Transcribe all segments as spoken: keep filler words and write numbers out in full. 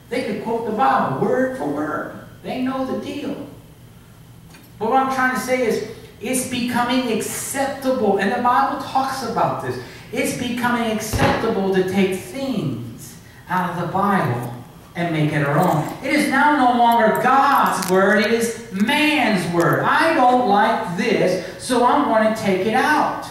They could quote the Bible word for word. They know the deal. But what I'm trying to say is, it's becoming acceptable, and the Bible talks about this. It's becoming acceptable to take things out of the Bible and make it our own. It is now no longer God's word, it is man's word. I don't like this, so I'm going to take it out.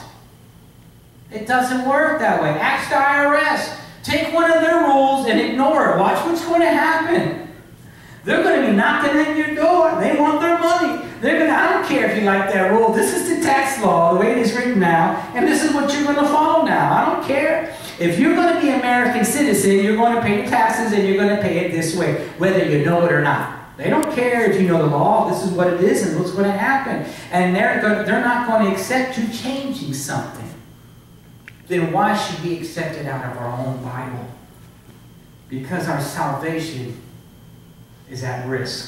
It doesn't work that way. Ask the I R S. Take one of their rules and ignore it. Watch what's going to happen. They're going to be knocking at your door. They want their money. They're going to, I don't care if you like that rule. This is the tax law, the way it is written now, and this is what you're going to follow now. I don't care. If you're going to be an American citizen, you're going to pay your taxes and you're going to pay it this way, whether you know it or not. They don't care if you know the law. This is what it is and what's going to happen. And they're, they're not going to accept you changing something. Then why should we accept it out of our own Bible? Because our salvation is at risk.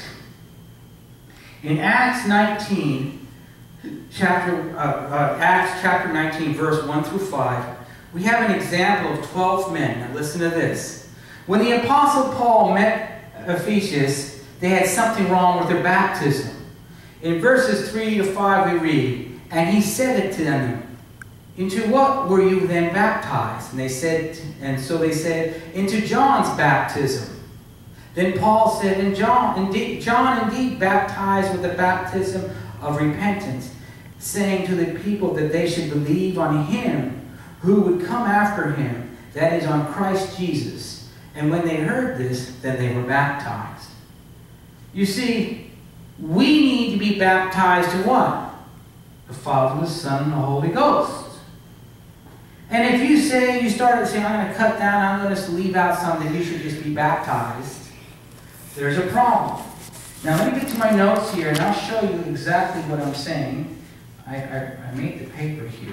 In Acts nineteen, chapter, uh, uh, Acts chapter nineteen, verse one through five, we have an example of twelve men. Now listen to this. When the Apostle Paul met Ephesus, they had something wrong with their baptism. In verses three to five we read, and he said it to them, into what were you then baptized? And they said, and so they said, into John's baptism. Then Paul said, and John indeed, John indeed baptized with the baptism of repentance, saying to the people that they should believe on him who would come after him, that is, on Christ Jesus. And when they heard this, then they were baptized. You see, we need to be baptized to what? The Father, the Son, and the Holy Ghost. And if you say, you started saying, I'm going to cut down, I'm going to leave out something, you should just be baptized, there's a problem. Now let me get to my notes here, and I'll show you exactly what I'm saying. I, I, I made the paper here.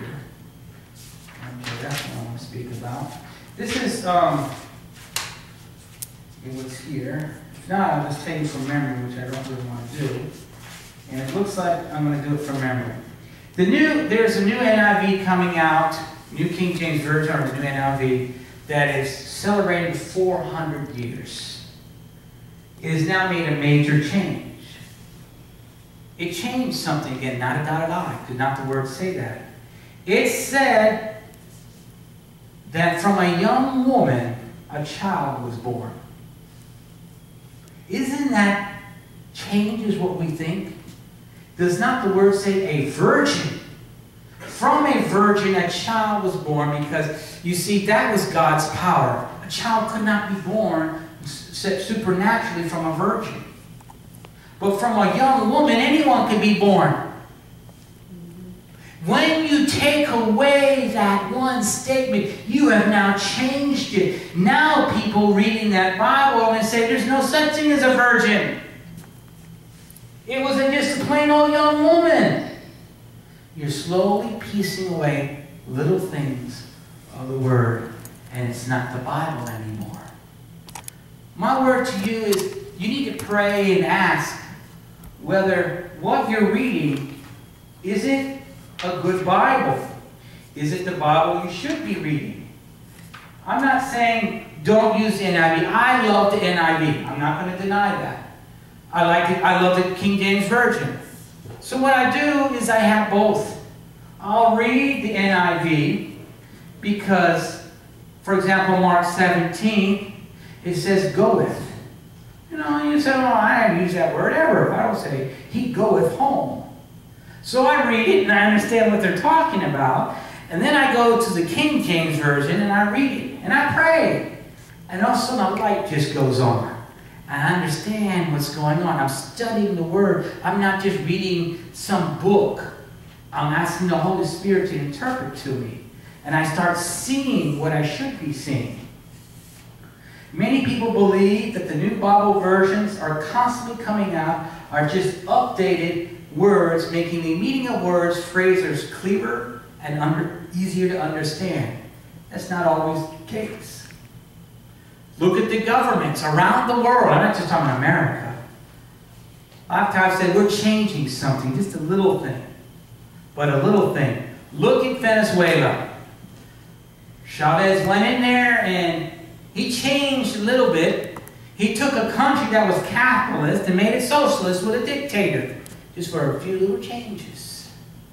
Okay, that's what I want to speak about. This is, um, it was here. If not, I'll just tell you from memory, which I don't really want to do. And it looks like I'm going to do it from memory. The new, there's a new N I V coming out, New King James Version, or the new N I V, that is celebrating four hundred years. It has now made a major change. It changed something again, not a dotted I, did not the word say that. It said that from a young woman, a child was born. Isn't that changes what we think? Does not the word say a virgin? From a virgin, a child was born, because, you see, that was God's power. A child could not be born supernaturally from a virgin. But from a young woman, anyone can be born. When you take away that one statement, you have now changed it. Now people reading that Bible and say, there's no such thing as a virgin. It was just a plain old young woman. You're slowly piecing away little things of the Word, and it's not the Bible anymore. My word to you is, you need to pray and ask whether what you're reading, is it a good Bible? Is it the Bible you should be reading? I'm not saying don't use the N I V. I love the N I V. I'm not going to deny that. I like it. I love the King James Version. So what I do is I have both. I'll read the N I V because, for example, Mark seventeen, it says goeth. You know, you say, oh, I haven't used that word ever. I don't say, he goeth home. So I read it and I understand what they're talking about. And then I go to the King James Version and I read it. And I pray. And all of a sudden a light just goes on. And I understand what's going on. I'm studying the Word. I'm not just reading some book. I'm asking the Holy Spirit to interpret to me. And I start seeing what I should be seeing. Many people believe that the new Bible versions are constantly coming out, are just updated words, making the meaning of words, phrases clearer and under, easier to understand. That's not always the case. Look at the governments around the world. I'm not just talking America. I've said we're changing something, just a little thing. But a little thing. Look at Venezuela. Chavez went in there and he changed a little bit. He took a country that was capitalist and made it socialist with a dictator, just for a few little changes.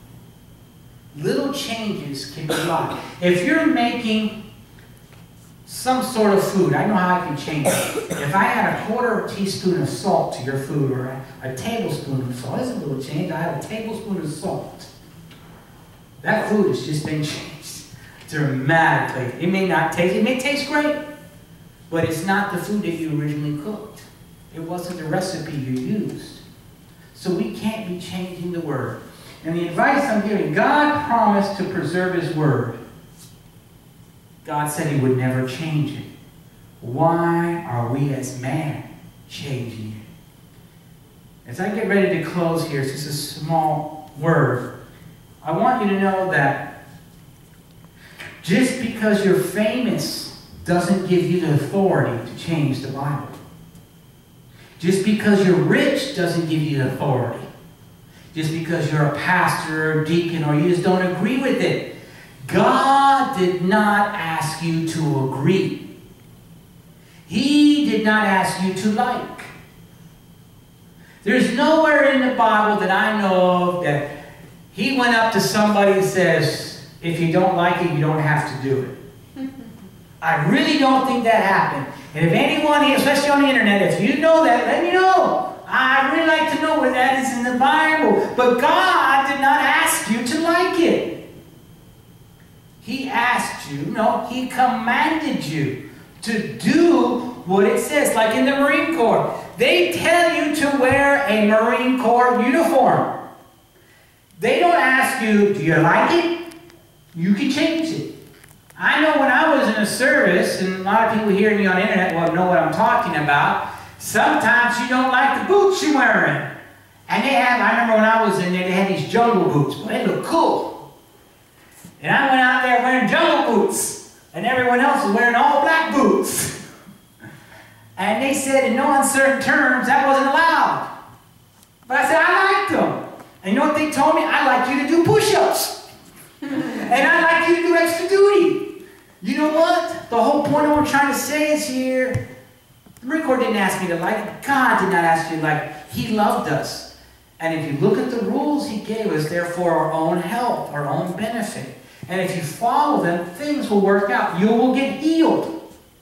Little changes can be life. If you're making some sort of food, I know how I can change it. If I had a quarter teaspoon of salt to your food, or a, a tablespoon of salt, that's a little change. I have a tablespoon of salt. That food has just been changed dramatically. It may not taste, it may taste great, but it's not the food that you originally cooked. It wasn't the recipe you used. So we can't be changing the word. And the advice I'm giving, God promised to preserve his word. God said he would never change it. Why are we as man changing it? As I get ready to close here, it's just a small word. I want you to know that just because you're famous doesn't give you the authority to change the Bible. Just because you're rich doesn't give you the authority. Just because you're a pastor or a deacon or you just don't agree with it. God did not ask you to agree. He did not ask you to like. There's nowhere in the Bible that I know of that he went up to somebody and says, if you don't like it, you don't have to do it. I really don't think that happened. And if anyone, especially on the internet, if you know that, let me know. I'd really like to know where that is in the Bible. But God did not ask you to like it. He asked you, no, he commanded you to do what it says. Like in the Marine Corps. They tell you to wear a Marine Corps uniform. They don't ask you, do you like it? You can change it. I know when I was in a service, and a lot of people hearing me on the internet will know what I'm talking about, sometimes you don't like the boots you're wearing. And they have, I remember when I was in there, they had these jungle boots. Well, they look cool. And I went out there wearing jungle boots, and everyone else was wearing all black boots. And they said in no uncertain terms that wasn't allowed. But I said, I liked them. And you know what they told me? I like you to do push-ups. And I like you to do extra duty. You know what? The whole point of what we're trying to say is here, the Marine Corps didn't ask me to like it. God did not ask you to like it. He loved us. And if you look at the rules he gave us, they're for our own health, our own benefit. And if you follow them, things will work out. You will get healed.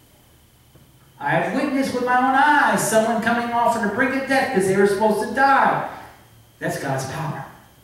I have witnessed with my own eyes someone coming off on the brink of death because they were supposed to die. That's God's power.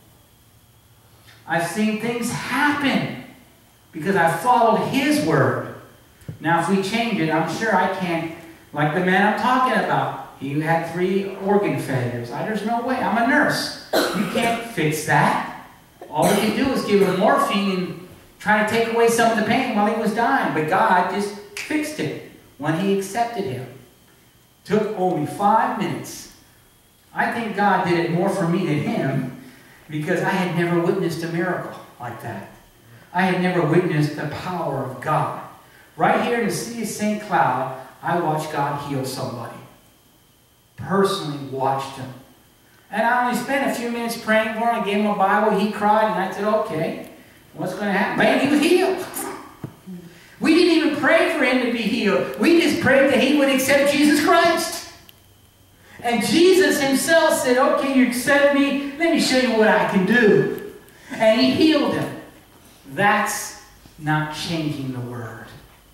I've seen things happen because I followed his word. Now if we change it, I'm sure I can't, like the man I'm talking about. He had three organ failures. I, there's no way. I'm a nurse. You can't fix that. All we can do is give him morphine and try to take away some of the pain while he was dying. But God just fixed it when he accepted him. Took only five minutes. I think God did it more for me than him because I had never witnessed a miracle like that. I had never witnessed the power of God. Right here in the city of Saint Cloud, I watched God heal somebody. Personally watched him. And I only spent a few minutes praying for him. I gave him a Bible. He cried, and I said, okay, what's going to happen? Man, he was healed. We didn't even pray for him to be healed. We just prayed that he would accept Jesus Christ. And Jesus himself said, okay, you accept me. Let me show you what I can do. And he healed him. That's not changing the word.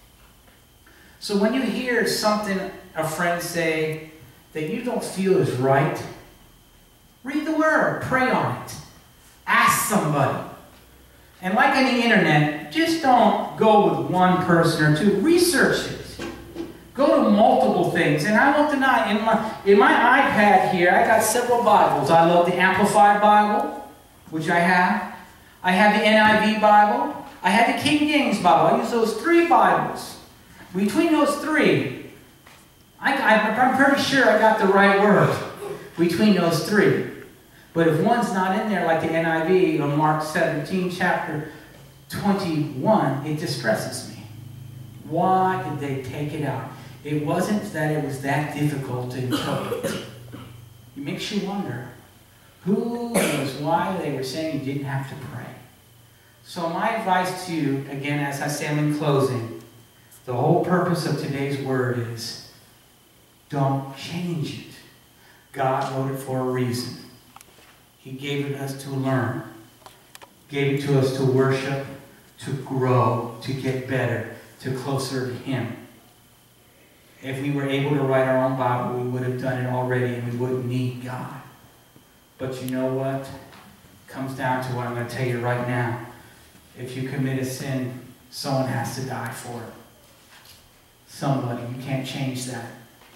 So when you hear something a friend say that you don't feel is right, read the word. Pray on it. Ask somebody. And like on the internet, just don't go with one person or two. Research it. Go to multiple things. And I won't deny, in my, in my iPad here, I got several Bibles. I love the Amplified Bible, which I have. I have the N I V Bible. I have the King James Bible. I use those three Bibles. Between those three, I, I, I'm pretty sure I got the right word between those three. But if one's not in there, like the N I V on Mark seventeen, chapter twenty-one, it distresses me. Why did they take it out? It wasn't that it was that difficult to interpret. It makes you wonder, who knows why they were saying you didn't have to pray? So my advice to you, again, as I say I'm in closing, the whole purpose of today's word is Don't change it. God wrote it for a reason. He gave it us to learn. Gave it to us to worship, to grow, to get better, to closer to Him. If we were able to write our own Bible, we would have done it already and we wouldn't need God. But you know what? It comes down to what I'm going to tell you right now. If you commit a sin, someone has to die for it. Somebody. You can't change that.